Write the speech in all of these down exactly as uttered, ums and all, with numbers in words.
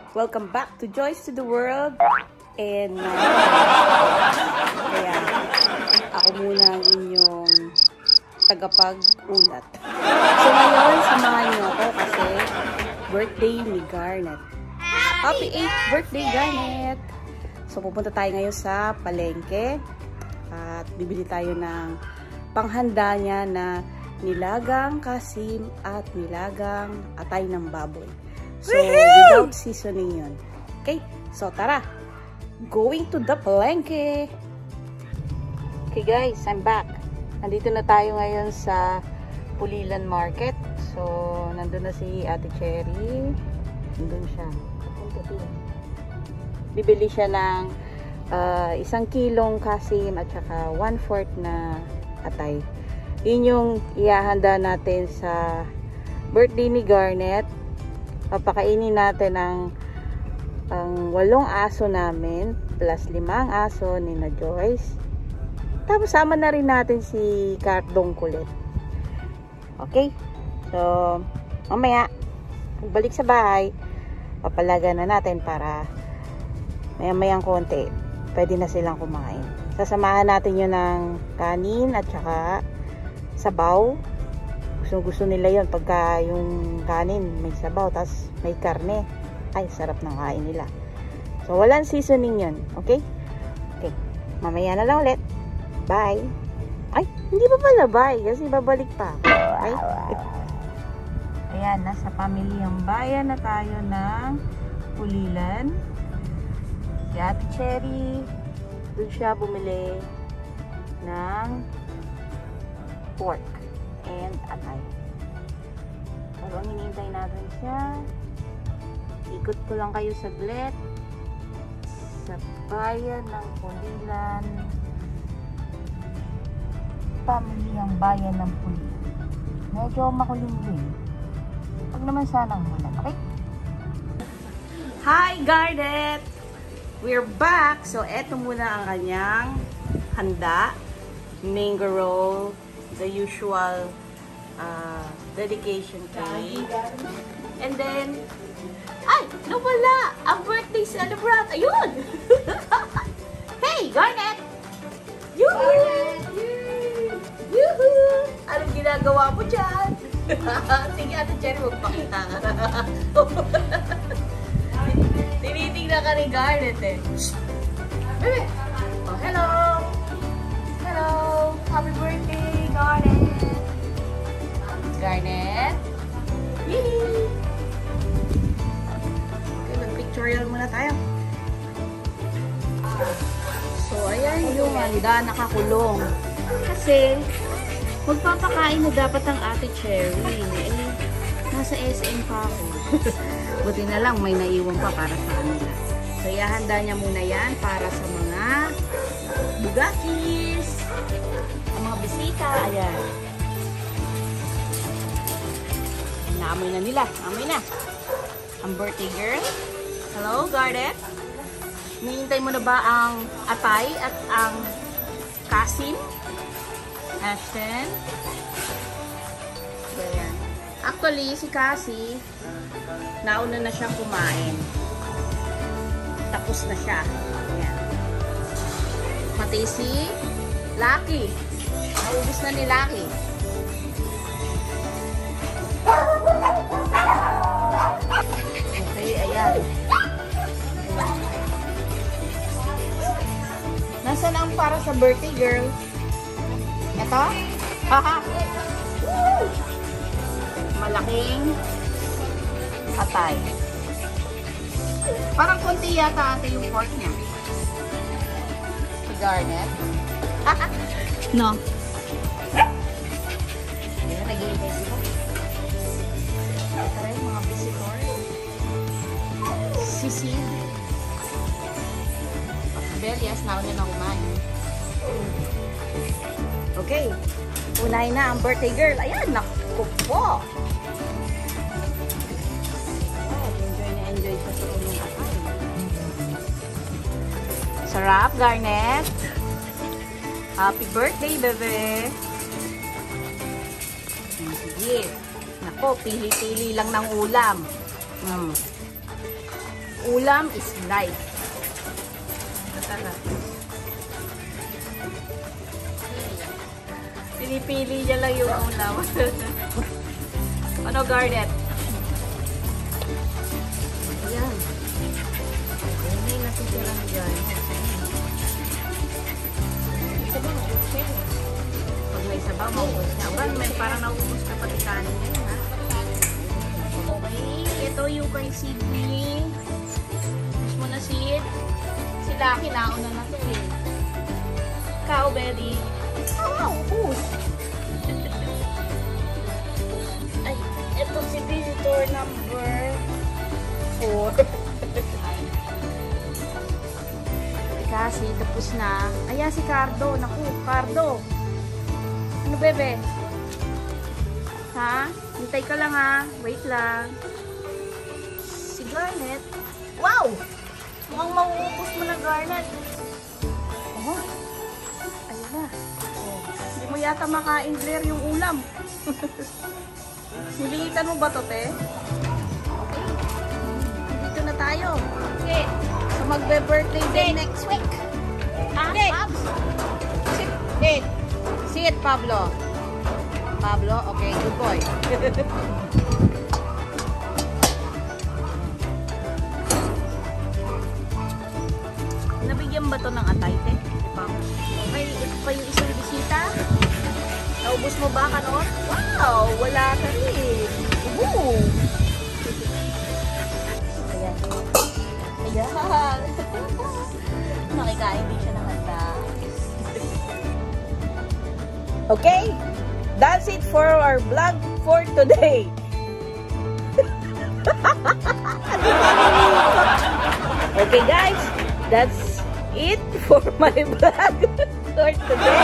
Welcome back to Joyce to the World. And uh, kaya ako muna ang inyong tagapag-ulat. So ngayon, samahan niyo ako kasi birthday ni Garnet. Happy eighth birthday, Garnet! So pupunta tayo ngayon sa palengke at bibili tayo ng panghanda niya na nilagang kasim at nilagang atay ng baboy. So, without seasoning yun. Okay? So, tara! Going to the palengke! Okay guys, I'm back. Nandito na tayo ngayon sa Pulilan Market. So, nandun na si Ate Cherry. Nandun siya. Bibili siya ng uh, isang kilong kasim at saka one-fourth na atay. Yun yung ihahanda natin sa birthday ni Garnet. Papakainin natin ang, ang walong aso namin plus limang aso ni na Joyce. Tapos sama na rin natin si Cardong Kulit. Okay? So, mamaya, pagbalik sa bahay, papalagan na natin para maya-mayang konti. Pwede na silang kumain. Sasamahan natin yun ng kanin at saka sabaw. Gusto, gusto nila yon pagka yung kanin may sabaw tas may karne, ay sarap ng kain nila. So walang seasoning yon. Okay? Okay, mamaya na lang ulit. Bye. Ay, hindi pa pala bye kasi babalik pa. Okay? Ayan, nasa pamilyang bayan na tayo ng Pulilan. Si Ate Cherry, doon siya bumili ng pork and atay. Pero ang hinihintay natin siya, ikot ko lang kayo saglit sa bayan ng Pulilan, pamilyang bayan ng Pulilan. Medyo makulimlim. Huwag naman sanang mulan, okay? Hi Garnet! We're back! So eto muna ang kanyang handa. Mango roll, the usual uh, dedication cake. And then, ay! Nawala! Ang birthday celebrant! Ayun! Hey! Garnet! Yoo-hoo! Yoo-hoo! Anong ginagawa mo dyan? Sige, Ate Cherry, magpakita ka. Tinitingnan ka ni Garnet eh. Bebe! Oh, hello! Hello! Happy birthday, Garnet! Garnet? Yee! Okay, mag-pictorial muna tayo. So, ayan yung handa nakakulong. Kasi, magpapakain na dapat ang Ate Cherry. Eh, nasa S M pa ako. Buti na lang, may naiwan pa para sa kanila. So, ihahanda niya muna yan para sa mga bugakis. Mga bisita, ayan. Naamoy na nila. Naamoy na. Ang birthday girl. Hello, Garnet. Hinihintay mo na ba ang atay at ang kasim? Ashton. Ayan. Actually, si Cassie, nauna na siyang kumain. Tapos na siya. Ayan. Pati si Lucky. Naubos na ni Lucky. Okay, ayan. Nasaan ang para sa birthday girl? Ito? Haha. Malaking atay. Parang konti yata ate yung pork niya. Si Garnet. No. Ayan, nag-iintay sila. Ito rin, mga visitor. Sisi. Belias, nauna na kumain. Okay. Unahin na ang birthday girl. Ayan, naku po. Oh, enjoy na enjoy sa tulong atay. Sarap, Garnet. Happy birthday, bebe. Sige. Nako, pili-pili lang ng ulam. Hmm. Ulam is life. Pinipili niya lang yung ulam. Ano, Garnet? Ayan. May nasitirang dyan. Sabaw, okay. Pag may sabaw, maubos niya. Well, may parang naubos na pati kanin niya, ha? Okay. Ito yung kay Sydney. Gusto mo na, Sid? Sila, kinauna na to eh. Kao, Betty. Oh, push. Ay, ito si visitor number four. Kasi tapos na. Ayan si Cardo. Naku, Cardo. Ano, bebe? Ha? Hintay ka lang, ha? Wait lang. Si Garnet. Wow! Mukhang mauupos mo na, Garnet. Oh. Ayun na. Oh. Hindi mo yata makain, Blair, yung ulam. Niliitan mo ba to, te? Okay. Dito na tayo. Okay. So, magbe-birthday day next week. Ah, Pabs? Sit. Sit. Sit, Pablo. Pablo, okay, good boy. Nabigyan ba to ng atay, te? Okay, ito pa yung isang bisita. Naubos mo ba, Kanor? Wow, wala ka rin. Woo! Ayan. Ayan. Nakikain din siya ng handa. Okay, that's it for our vlog for today. Okay guys, that's it for my vlog for today.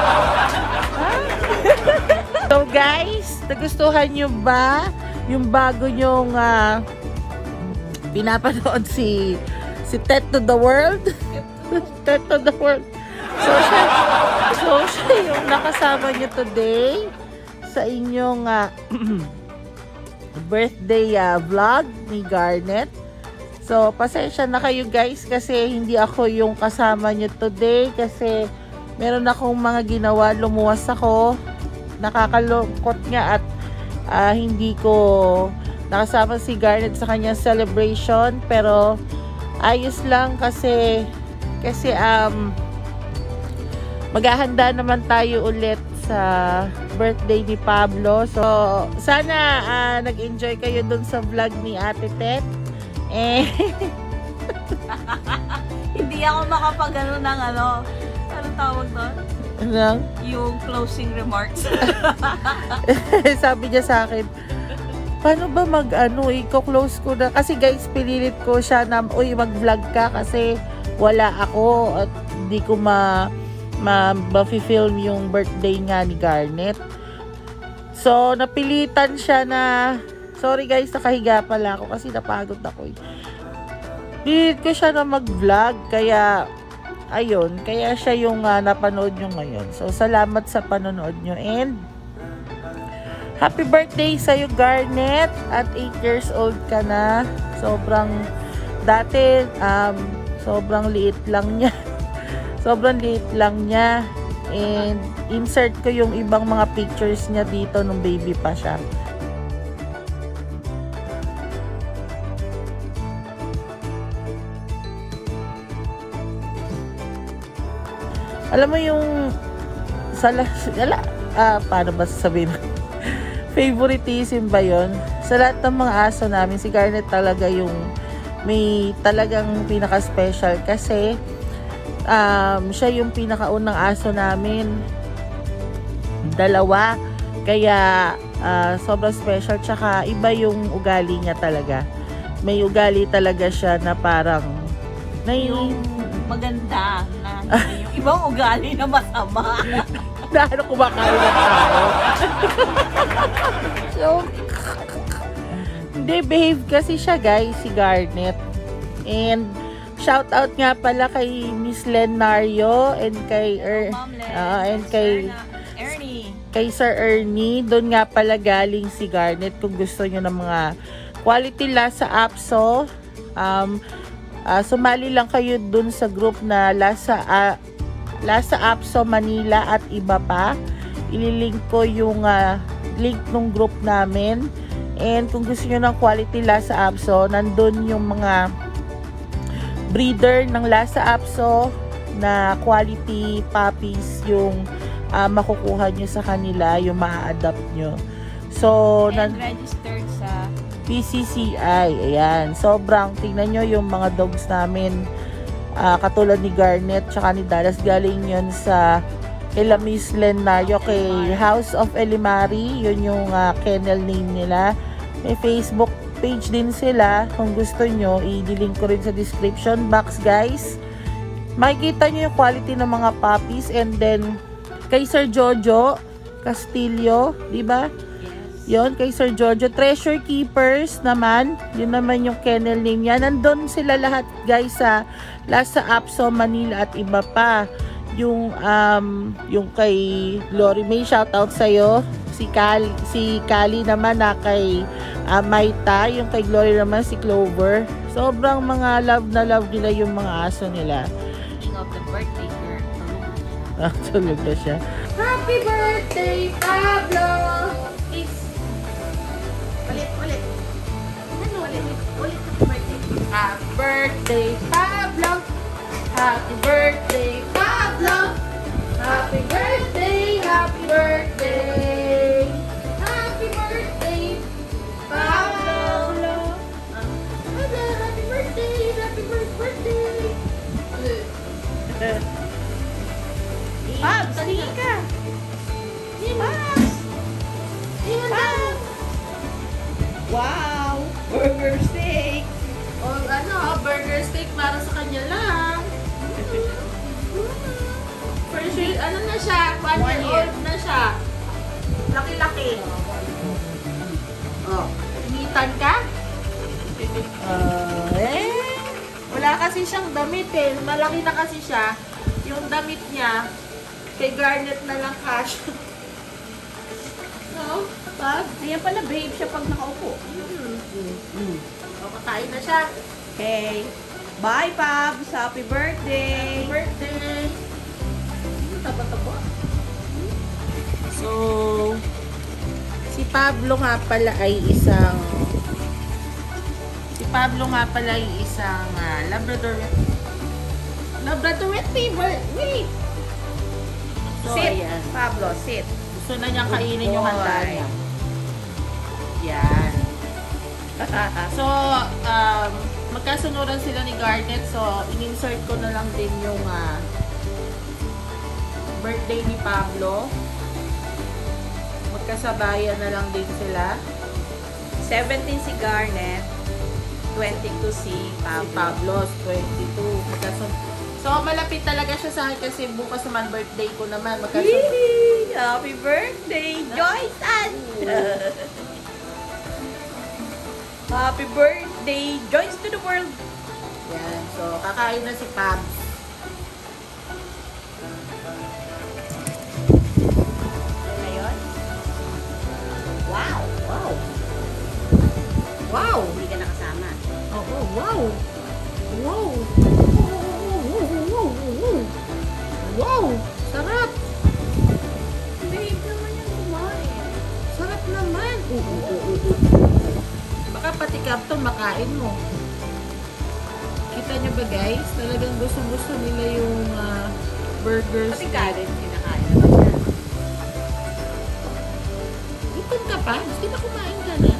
So guys, nagustuhan nyo ba yung bago nyong uh, pinapanood si si Ted to the World? Ted to the World. So siya, so siya yung nakasama nyo today sa inyong uh, birthday uh, vlog ni Garnet. So pasensya na kayo guys kasi hindi ako yung kasama nyo today kasi meron akong mga ginawa, lumuwas ako. Nakakalungkot nga at uh, hindi ko nakasama si Garnet sa kanyang celebration, pero ayos lang kasi kasi um maghahanda naman tayo ulit sa birthday ni Pablo. So, sana uh, nag-enjoy kayo dun sa vlog ni Ate Tet. Eh, hindi ako makapag-ano ng ano, ano tawag doon? Ano? Yung closing remarks. Sabi niya sa akin, paano ba mag-ano, i-close ko na. Kasi guys, pinilit ko siya na, uy, mag-vlog ka kasi wala ako at hindi ko ma ma-film yung birthday nga ni Garnet. So, napilitan siya na, sorry guys, nakahiga pala ako kasi napagod ako eh. Pinilit ko siya na mag-vlog, kaya, ayun, kaya siya yung uh, napanood nyo ngayon. So, salamat sa panonood nyo and happy birthday sa'yo, Garnet, at eight years old ka na. Sobrang, dati, um, sobrang liit lang niya. Sobrang liit lang niya. And insert ko yung ibang mga pictures niya dito nung baby pa siya. Alam mo yung sala, sala ah, paano ba sasabihin? Favoritism ba yun? Sa lahat ng mga aso namin, si Garnet talaga yung may talagang pinaka-special kasi Um, siya yung pinakaunang aso namin, dalawa, kaya uh, sobrang special, tsaka iba yung ugali niya talaga. May ugali talaga siya na parang na yung maganda na yung ibang ugali na masama. na ano, kumakain ng tao. So hindi, behave kasi siya guys, si Garnet. And shout out nga pala kay Miss Lenario and kay er, uh, and kay Ernie. Kay Sir Ernie. Doon nga pala galing si Garnet. Kung gusto niyo ng mga quality lasa apso, Um, uh, sumali lang kayo dun sa group na Lasa, uh, Lasa Apso Manila at iba pa. Ililink ko yung uh, link ng group namin. And kung gusto nyo ng quality Lasa Apso, nandun yung mga breeder ng Lasa Apso na quality puppies yung uh, makukuha nyo sa kanila, yung ma-adapt nyo. So, and registered sa P C C I. Ayan. Sobrang, tingnan nyo yung mga dogs namin. Uh, katulad ni Garnet, tsaka ni Dallas. Galing yun sa kila Miss Lenario, kay House of Elimari. Yun yung uh, kennel name nila. May Facebook page din sila. Kung gusto nyo, i-link ko rin sa description box, guys. Makikita nyo yung quality ng mga puppies. And then, kay Sir Jojo Castillo, di ba? Yon, kay Sir Jojo. Treasure Keepers naman. Yun naman yung kennel name niya. Nandun sila lahat, guys, sa Lasa Apso Manila at iba pa. Yung, um, yung kay Glory May, shoutout sa'yo. Si Kali, si Kali naman na kay uh, Maita. Yung kay Glory naman si Clover. Sobrang mga love na love nila yung mga aso nila. King of the birthday girl. Ah, tulog na siya. Happy birthday, Pablo! Ulit, ulit. Ano ulit? Ulit happy birthday. Happy birthday, Pablo! Happy birthday, Pablo! Happy birthday, happy birthday! Happy birthday, Pablo! Pablo, happy birthday! Happy birthday! Pabs, tingin ka! Pabs! Tingin ka! Wow! Burger steak! O ano, burger steak para sa kanya lang. For sure, ano na siya? One, one year old na siya. Laki-laki. Oh, imitan ka? Uh, eh, wala kasi siyang damit eh. Malaki na kasi siya. Yung damit niya, kay Garnet na lang cash. No? Pag? Ayan pala, babe siya pag nakaupo. Mm. Mm. So, kakain na siya. Okay. Bye, Pabs. Happy birthday. Happy birthday. Taba-taba. So, si Pablo nga pala ay isang si Pablo nga pala ay isang uh, Labrador Labrador Retriever. Wait! So, Sit, ayan. Pablo, sit. Gusto na niyang kainin yung handa niya. Yan. So, um, magkasunuran sila ni Garnet. So, in-insert ko na lang din yung uh, birthday ni Pablo. Magkasabayan na lang din sila. seventeen si Garnet. twenty-two si Pablo. Si Pablo, twenty-two. Magkasun so, malapit talaga siya sa akin kasi bukas naman birthday ko naman. Magkasun Happy birthday, Joyce! Happy birthday, Joyce to the world! Yan. So, kakain na si Pabs. Ano yun? Wow! Wow! Wow! Hindi ka nakasama. Oo, wow! Wow! Wow! Sarap! Babe naman yung kumain. Sarap naman! Oo, oo, oo. Baka pati Captain makain mo. Kita nyo ba guys? Talagang gusto-gusto nila yung uh, burgers. Pati Karen, kinakain naman yan. Gutom ka pa? Gusto na kumain ka na?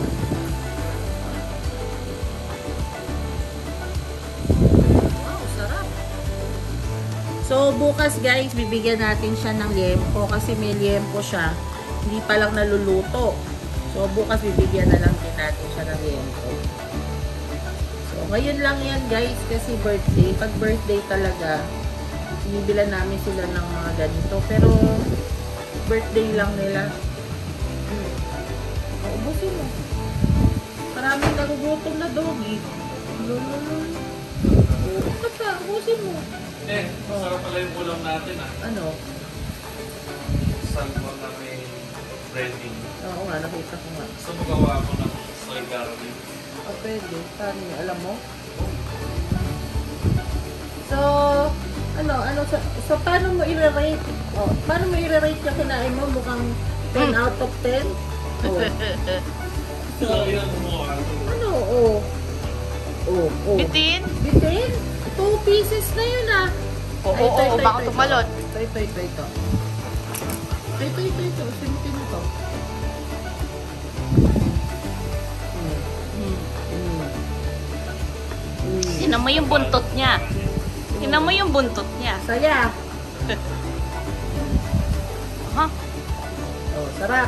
Wow, sarap! So, bukas guys, bibigyan natin siya ng liempo kasi may liempo siya. Hindi pa lang naluluto. So, bukas bibigyan na lang din natin siya ng liempo. So, ngayon lang yan guys kasi birthday. Pag birthday talaga, binibilan namin sila ng mga ganito. Pero, birthday lang nila. Hmm. O, ubusin mo. Maraming nagugutom na doggy. Lululul. Ubusin ka, ubusin mo. Eh, masarap pala yung ulam natin ah. Ano? Salmon na may breading. Oo nga, nakita ko nga. So, magawa ko ng soy garlic. O, pwede. Paano yun? Alam mo? So, ano, ano, so, so paano mo i-rate? Oh, paano mo i-rate yung kinain mo? Mukhang ten out of ten? Oh. So, yan mo. Ano? Oh. Oh, oh. Bitin? Bitin? Two pieces na yun ah. Oo, Ay, oo, ito, oo, ito, baka ito, tumalon. Ito, ito, ito, ito. Ito, ito, ito, ito. Simple ito. Mm. Mm. Mm. Tinan mo yung buntot niya. Tinan mo yung buntot niya. Saya. Ha? Oh, sarap.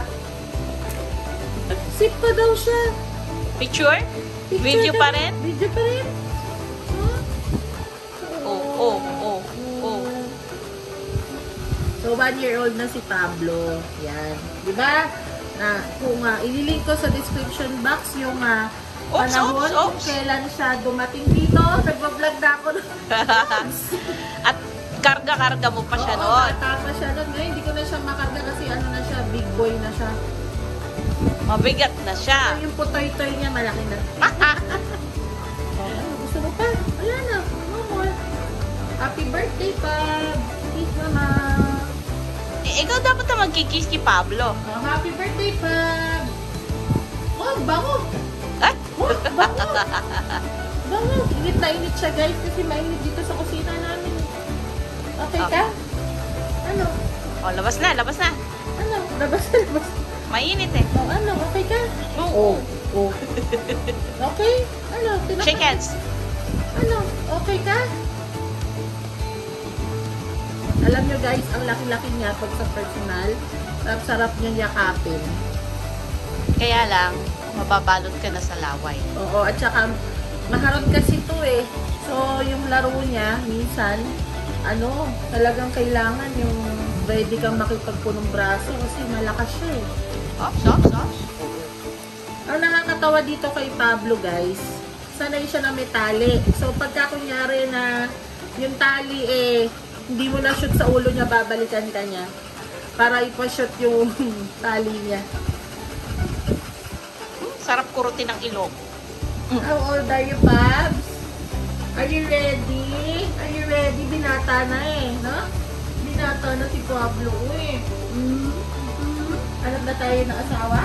Sip pa daw siya. Picture? Picture Video ka- pa rin? Video pa rin? Huh? Oo, oo, oo, oo. So, one year old na si Pablo. Yan. Di ba? Na, kung uh, ililink ko sa description box yung uh, Oops, panahon oops, kung oops. kailan siya dumating dito. Nagbablog na ako. At karga-karga mo pa siya Oo, noon. bata pa siya noon. Ngayon, hindi ko na siya makarga kasi ano na siya, big boy na siya. Mabigat na siya. Yung putoy-toy niya, malaki na. Oh, ano, gusto mo pa? Wala na. No more. Happy birthday, Pab. Kiss mama. Eh, ikaw dapat na magkikiss kay Pablo. Oh, happy birthday, Pab. Oh, bango. Ay! Oh, bango. Bango. Init na init siya, guys, kasi mainit dito sa kusina namin. Okay ka? Ano? Oh, labas na, labas na. Ano? Labas na, labas. Mainit eh. Oh, ano? Okay ka? Oo. Oh. Okay? Ano? Tinaka- Shake hands. Ano? Okay ka? Alam nyo guys, ang laki-laki niya pag sa personal. Sarap-sarap niya yakapin. Kaya lang, mababalot ka na sa laway. Oo, at saka maharot kasi to eh. So, yung laro niya, minsan, ano, talagang kailangan yung ready kang makipagpunong braso kasi malakas siya eh. Ops, ops, ops. Ang nakakatawa dito kay Pablo guys, sanay siya na may tali. So, pagka kunyari na yung tali eh, hindi mo na shoot sa ulo niya, babalikan ka niya para ipa-shoot yung tali niya. Hmm, sarap kurutin ng ilong. How old are you, Pabs? Are you ready? Are you ready? Binata na eh, no? Binata na si Pablo eh. Mm. Mm. Alam na tayo ng asawa?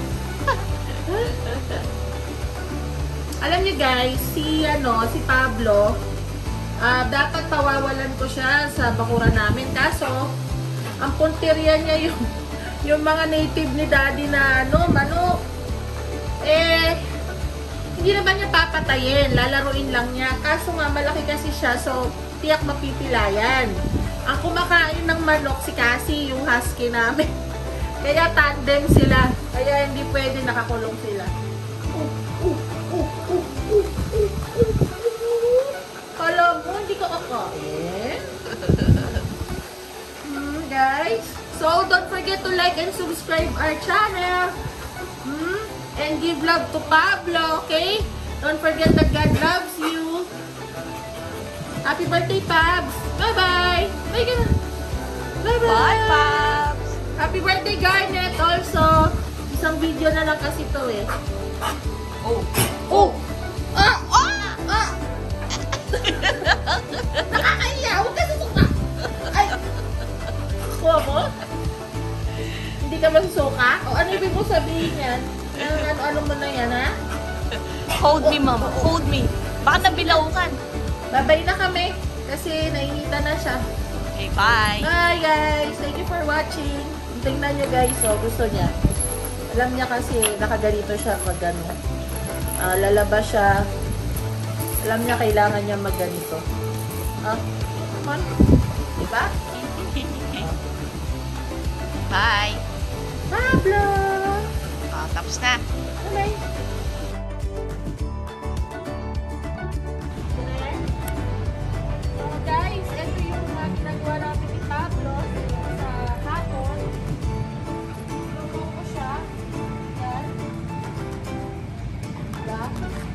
Alam niyo guys, si ano, si Pablo, ah, dapat pawawalan ko siya sa bakuran namin. Kaso, ang punteriya niya yung yung mga native ni Daddy na ano, manok. Eh, hindi naman niya papatayin, lalaruin lang niya. Kaso nga, malaki kasi siya, so tiyak mapipilayan. Ang kumakain ng manok si Cassie, yung husky namin. Kaya tandem sila. Kaya hindi pwede nakakulong sila. Uh, uh, uh, uh, uh, uh, uh. Alam mo, hindi ka kakain. Hmm, guys. So, don't forget to like and subscribe our channel. Hmm? And give love to Pablo, okay? Don't forget that God loves you. Happy birthday, Pabs! Bye-bye! Bye ka na! Bye-bye! Bye, Pops! Happy birthday, Garnet! Also, isang video na lang kasi to eh. Oh. Oh! Ah! Ah! Ah! Nakakaya! Huwag ka susuka! Ay! Kuha mo? Hindi ka masusuka? O ano ibig mo sabihin yan? Ano-ano mo na yan, ha? Hold me, mama. Hold me. Baka nabilaukan. Babay na kami kasi nainita na siya. Okay, bye. Bye guys! Thank you for watching. Tingnan nyo guys, oh, gusto niya. Alam niya kasi nakaganito siya pag ano. Uh, lalabas siya. Alam niya kailangan niya magganito. Ah, come on. Diba? Bye. Pablo! Oh, tapos na. Bye! So guys, ito yung uh, ginagawa natin ni Pablo sa hapon. Tulungan ko siya. Yan. Diba?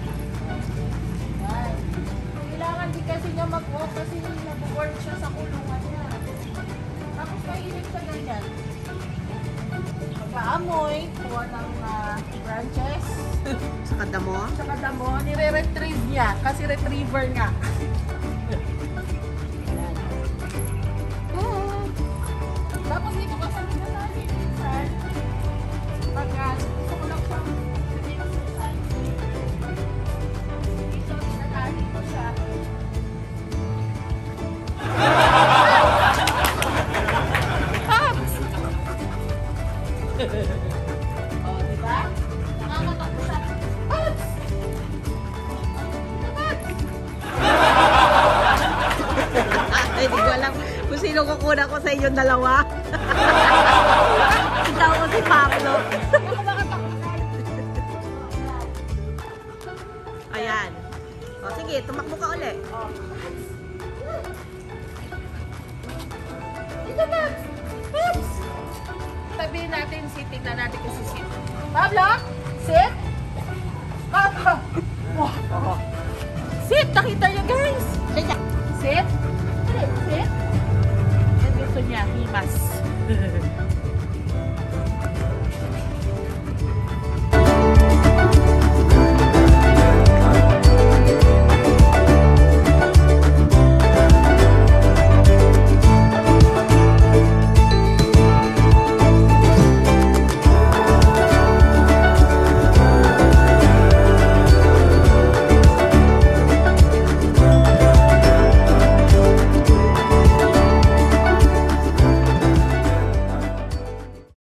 Yan. Kailangan di kasi niya mag-walk kasi nag-work siya sa kulungan niya. Tapos mainit siya ganyan. Mag-aamoy, kuha ng uh, branches. Sa kadamo. Tsaka damo, nire-retrieve niya kasi retriever nga. Ah. Tapos dito ka sa mga natin minsan. Pagka gusto ko lang siyang exercise. Dito, tinatali ko siya. Oh, diba? Nakakatakot siya. Pops! Ay, di ko alam kung sino kukunan ko sa inyong dalawa. Ikaw ko si Pablo. Ayan. O, sige, tumakbo ka uli. Oh. Dito, Pops! Pops! Sabihin natin, sit. Tignan natin kung si sit. Pablo! Sit! Pablo! Wow! Sit! Nakita niyo, guys! Sit! Sit! Sit! Yan gusto niya, himas.